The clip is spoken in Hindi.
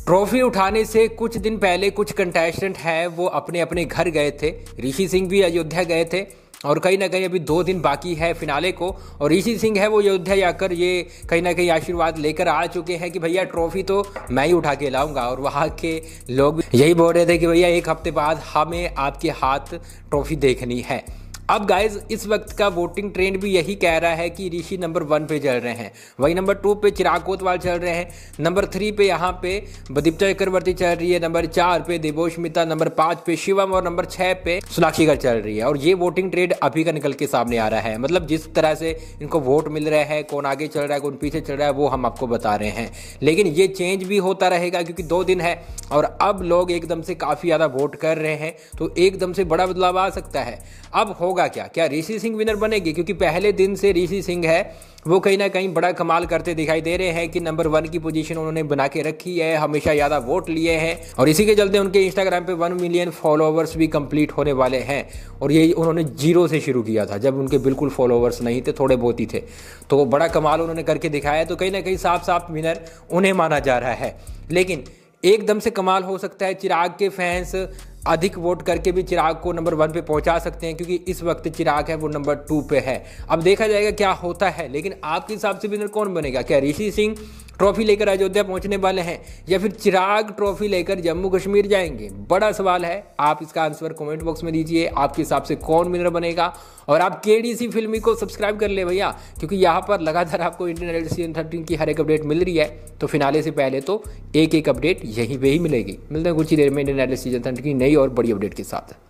ट्रॉफी उठाने से कुछ दिन पहले कुछ कंटेस्टेंट हैं वो अपने अपने घर गए थे। ऋषि सिंह भी अयोध्या गए थे और कहीं ना कहीं अभी 2 दिन बाकी है फिनाले को, और ऋषि सिंह है वो अयोध्या जाकर ये कहीं ना कहीं आशीर्वाद लेकर आ चुके हैं कि भैया ट्रॉफी तो मैं ही उठा के लाऊंगा। और वहाँ के लोग यही बोल रहे थे कि भैया 1 हफ्ते बाद हमें आपके हाथ ट्रॉफी देखनी है। अब गाइज इस वक्त का वोटिंग ट्रेंड भी यही कह रहा है कि ऋषि नंबर 1 पे चल रहे हैं, वही नंबर 2 पे चिराग कोतवाल चल रहे हैं, नंबर 3 पे यहाँ पे दीप्ता चक्रवर्ती चल रही है, नंबर 4 पे देवोष्मिता, नंबर 5 पे शिवम और नंबर 6 पे सोनाक्षी गर्ग चल रही है। और ये वोटिंग ट्रेंड अभी का निकल के सामने आ रहा है। मतलब जिस तरह से इनको वोट मिल रहे हैं, कौन आगे चल रहा है कौन पीछे चल रहा है वो हम आपको बता रहे हैं। लेकिन ये चेंज भी होता रहेगा क्योंकि 2 दिन है और अब लोग एकदम से काफ़ी ज़्यादा वोट कर रहे हैं, तो एकदम से बड़ा बदलाव आ सकता है। अब होगा क्या ऋषि सिंह विनर बनेगी? क्योंकि पहले दिन से ऋषि सिंह है वो कहीं ना कहीं बड़ा कमाल करते दिखाई दे रहे हैं कि नंबर 1 की पोजीशन उन्होंने बना के रखी है, हमेशा ज़्यादा वोट लिए हैं और इसी के चलते उनके इंस्टाग्राम पे 1 मिलियन फॉलोअर्स भी कंप्लीट होने वाले हैं। और यही उन्होंने 0 से शुरू किया था जब उनके बिल्कुल फॉलोअर्स नहीं थे, थोड़े बहुत ही थे, तो बड़ा कमाल उन्होंने करके दिखाया। तो कहीं ना कहीं साफ साफ विनर उन्हें माना जा रहा है। लेकिन एकदम से कमाल हो सकता है, चिराग के फैंस अधिक वोट करके भी चिराग को नंबर 1 पे पहुंचा सकते हैं क्योंकि इस वक्त चिराग है वो नंबर 2 पे है। अब देखा जाएगा क्या होता है। लेकिन आपके हिसाब से विनर कौन बनेगा? क्या ऋषि सिंह ट्रॉफी लेकर अयोध्या पहुंचने वाले हैं या फिर चिराग ट्रॉफी लेकर जम्मू कश्मीर जाएंगे? बड़ा सवाल है। आप इसका आंसर कमेंट बॉक्स में दीजिए। आपके हिसाब से कौन विनर बनेगा? और आप केडीसी फिल्मी को सब्सक्राइब कर ले भैया, क्योंकि यहाँ पर लगातार आपको इंडियन आइडल सीजन 13 की हर एक अपडेट मिल रही है। तो फिनाले से पहले तो एक अपडेट यहीं पे ही मिलेगी। मिलते हैं कुछ ही देर में इंडियन आइडल सीजन 13 की नई और बड़ी अपडेट के साथ।